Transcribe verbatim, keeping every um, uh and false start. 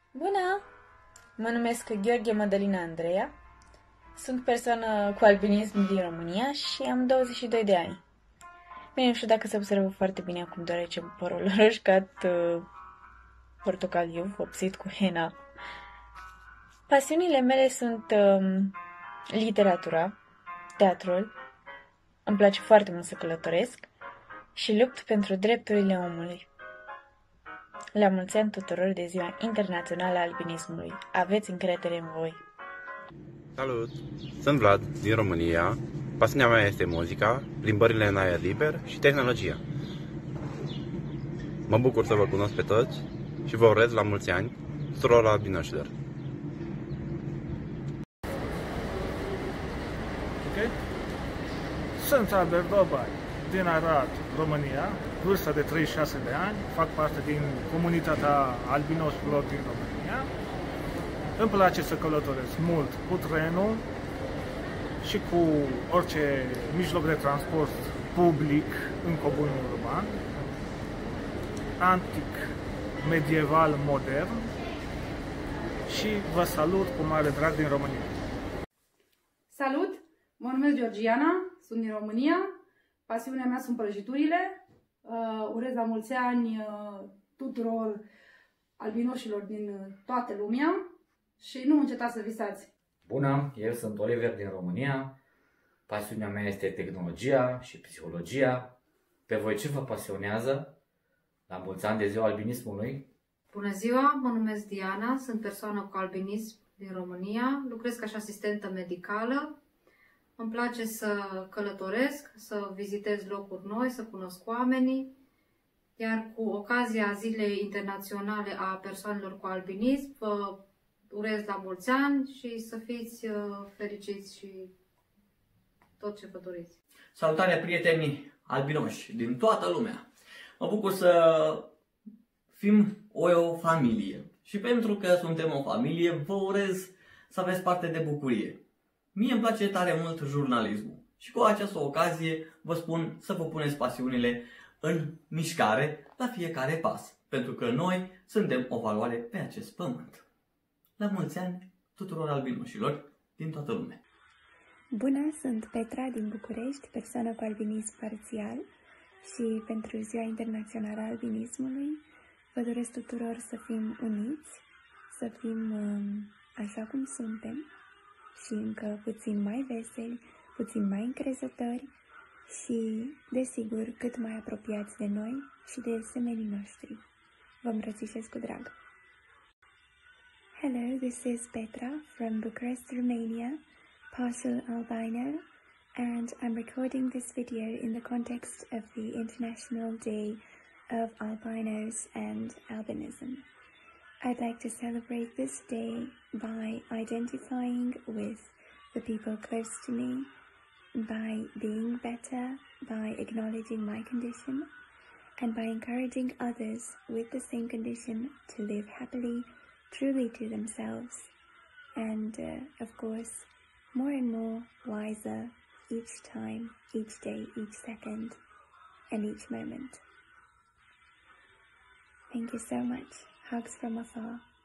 Bună! Mă numesc Gheorghe Mădălina Andreea. Sunt persoană cu albinism din România și am douăzeci și doi de ani. Bine, nu știu dacă se observă foarte bine acum, deoarece părul roșcat uh, portocaliu, vopsit cu henna. Pasiunile mele sunt uh, literatura, teatrul, îmi place foarte mult să călătoresc și lupt pentru drepturile omului. La mulți ani tuturor de Ziua Internațională a Albinismului. Aveți încredere în voi! Salut! Sunt Vlad, din România. Pasiunea mea este muzica, plimbările în aer liber și tehnologia. Mă bucur să vă cunosc pe toți și vă urez la mulți ani tuturor albinoșilor. Okay. Sunt Albert Dobai, din Arad, România, vârsta de treizeci și șase de ani, fac parte din comunitatea albinoșilor din România. Îmi place să călătoresc mult cu trenul și cu orice mijloc de transport public în comunul urban, antic, medieval, modern, și vă salut cu mare drag din România. Salut! Mă numesc Georgiana, sunt din România, pasiunea mea sunt prăjiturile, uh, urez la mulți ani uh, tuturor albinoșilor din toată lumea și nu încetați să visați! Bună, eu sunt Oliver din România, pasiunea mea este tehnologia și psihologia. Pe voi ce vă pasionează? La mulți ani de Ziua Albinismului! Bună ziua, mă numesc Diana, sunt persoană cu albinism din România, lucrez ca și asistentă medicală. Îmi place să călătoresc, să vizitez locuri noi, să cunosc oamenii, iar cu ocazia Zilei Internaționale a Persoanelor cu Albinism, vă urez la mulți ani și să fiți fericiți și tot ce vă doriți. Salutare, prieteni albinoși din toată lumea! Mă bucur să fim o familie și pentru că suntem o familie, vă urez să aveți parte de bucurie. Mie îmi place tare mult jurnalismul și cu această ocazie vă spun să vă puneți pasiunile în mișcare la fiecare pas, pentru că noi suntem o valoare pe acest pământ. La mulți ani tuturor albinoșilor din toată lumea! Bună, sunt Petra din București, persoană cu albinism parțial și pentru Ziua Internațională a Albinismului vă doresc tuturor să fim uniți, să fim um, așa cum suntem și încă puțin mai veseli, puțin mai încrezători și, desigur, cât mai apropiați de noi și de semenii noștri. Vă îmbrățișez cu drag! Hello, this is Petra from Bucharest, Romania, partial albino, and I'm recording this video in the context of the International Day of Albinos and Albinism. I'd like to celebrate this day by identifying with the people close to me, by being better, by acknowledging my condition, and by encouraging others with the same condition to live happily, truly to themselves, and uh, of course, more and more wiser each time, each day, each second, and each moment. Thank you so much. Hugs from afar.